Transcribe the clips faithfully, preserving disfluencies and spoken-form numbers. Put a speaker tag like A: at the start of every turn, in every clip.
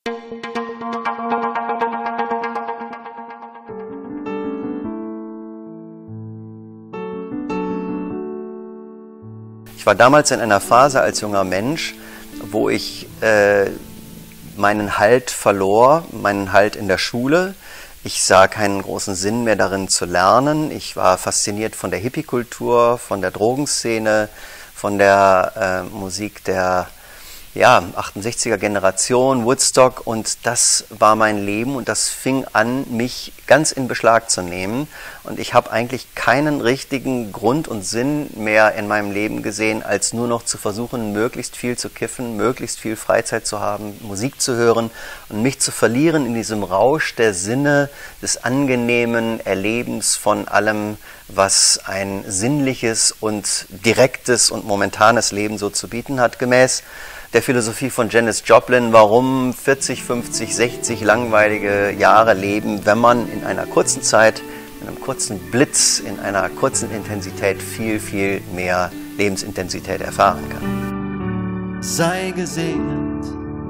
A: Ich war damals in einer Phase als junger Mensch, wo ich äh, meinen Halt verlor, meinen Halt in der Schule. Ich sah keinen großen Sinn mehr darin zu lernen. Ich war fasziniert von der Hippie-Kultur, von der Drogenszene, von der äh, Musik der ja, achtundsechziger Generation, Woodstock, und das war mein Leben und das fing an, mich ganz in Beschlag zu nehmen, und ich habe eigentlich keinen richtigen Grund und Sinn mehr in meinem Leben gesehen, als nur noch zu versuchen, möglichst viel zu kiffen, möglichst viel Freizeit zu haben, Musik zu hören und mich zu verlieren in diesem Rausch der Sinne, des angenehmen Erlebens von allem, was ein sinnliches und direktes und momentanes Leben so zu bieten hat, gemäß der Philosophie von Janis Joplin, warum vierzig, fünfzig, sechzig langweilige Jahre leben, wenn man in einer kurzen Zeit, in einem kurzen Blitz, in einer kurzen Intensität viel, viel mehr Lebensintensität erfahren kann.
B: Sei gesegnet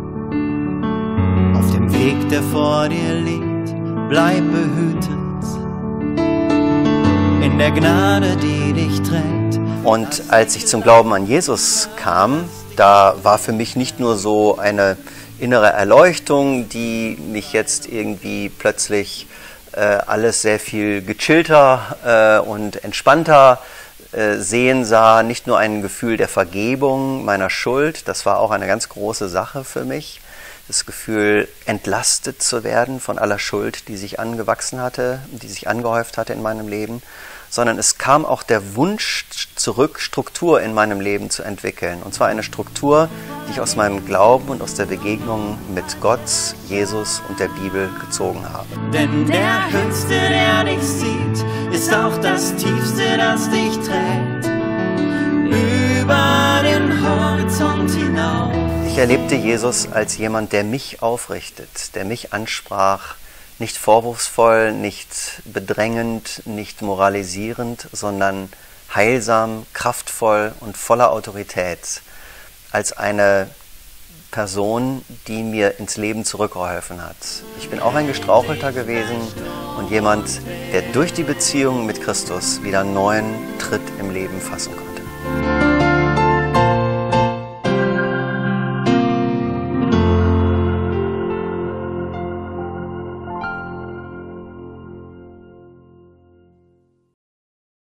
B: auf dem Weg, der vor dir liegt, bleib behütet in der Gnade, die dich trägt.
A: Und als ich zum Glauben an Jesus kam, da war für mich nicht nur so eine innere Erleuchtung, die mich jetzt irgendwie plötzlich äh, alles sehr viel gechillter äh, und entspannter äh, sehen sah, nicht nur ein Gefühl der Vergebung meiner Schuld, das war auch eine ganz große Sache für mich, das Gefühl, entlastet zu werden von aller Schuld, die sich angewachsen hatte, die sich angehäuft hatte in meinem Leben, sondern es kam auch der Wunsch zurück, Struktur in meinem Leben zu entwickeln. Und zwar eine Struktur, die ich aus meinem Glauben und aus der Begegnung mit Gott, Jesus und der Bibel gezogen habe.
B: Denn der Höchste, der dich sieht, ist auch das Tiefste, das dich trägt, über den Horizont hinauf.
A: Ich erlebte Jesus als jemand, der mich aufrichtet, der mich ansprach, nicht vorwurfsvoll, nicht bedrängend, nicht moralisierend, sondern heilsam, kraftvoll und voller Autorität, als eine Person, die mir ins Leben zurückgeholfen hat. Ich bin auch ein Gestrauchelter gewesen und jemand, der durch die Beziehung mit Christus wieder einen neuen Tritt im Leben fassen konnte.